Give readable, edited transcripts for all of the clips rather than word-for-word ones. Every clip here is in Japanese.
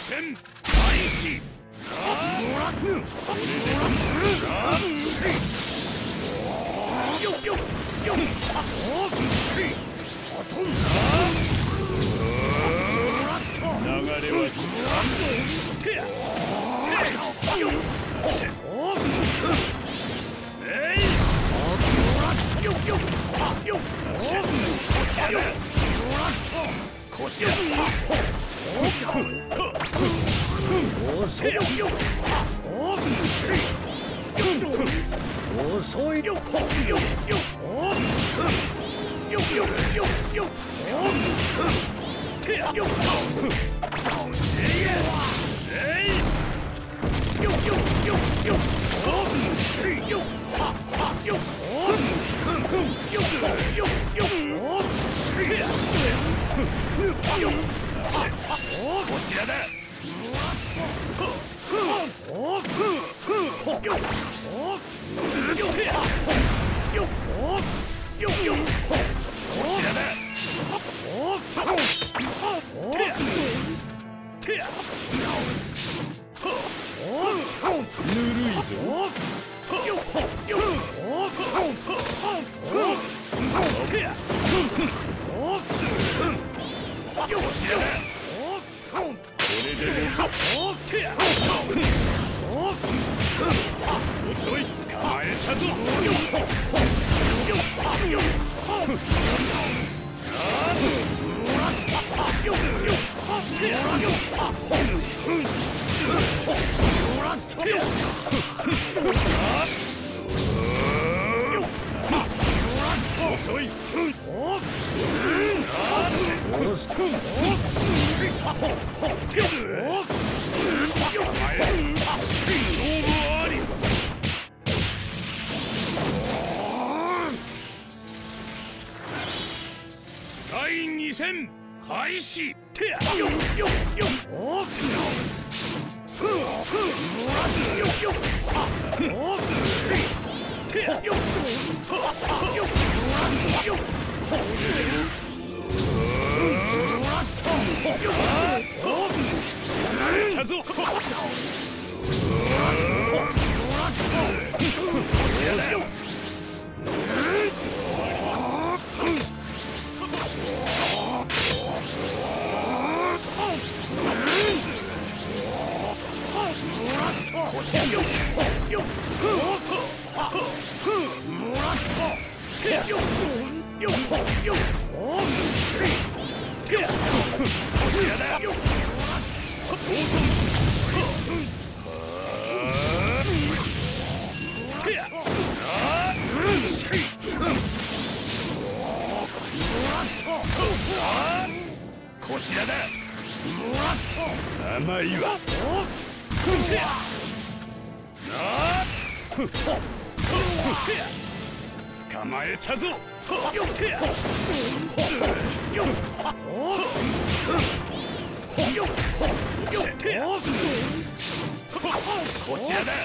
戦開始。もらぬ。これでよよよ。流れは手や手よえいよよよこちら遅いよ遅いよよよ手やよえいよよよよこちらだ。ぬるいぞ。遅い。捕まえたぞ。遅い。第2戦開始。手やよよよ手やよたぞ。こちらだ。甘いわ。捕まえたぞ。こちらだ。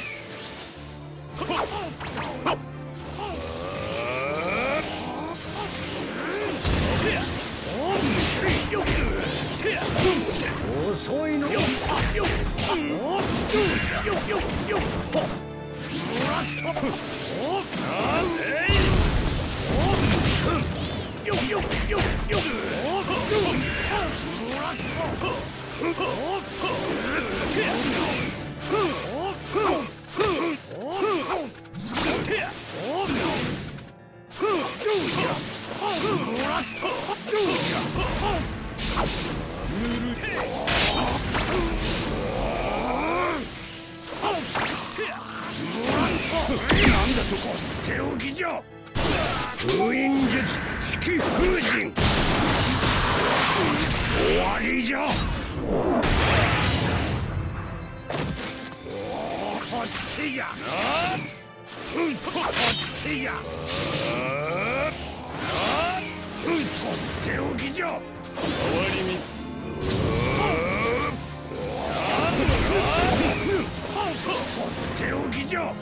遅いの。なんだとこ手置きじゃ。封印術式封刃終わりじゃ。こっちじゃ。こっちじゃ。手置きじゃ。終わりに。手置きじゃ。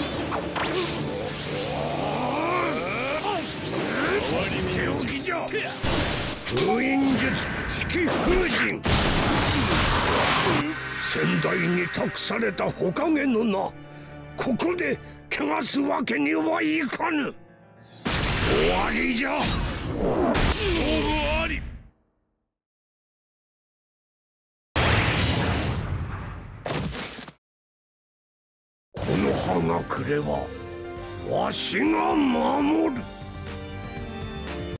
手置きじゃ。封印術式封刃先代に託された火影の名、ここで汚すわけにはいかぬ。終わりじゃ。勝負あり。この葉が来ればわしが守る。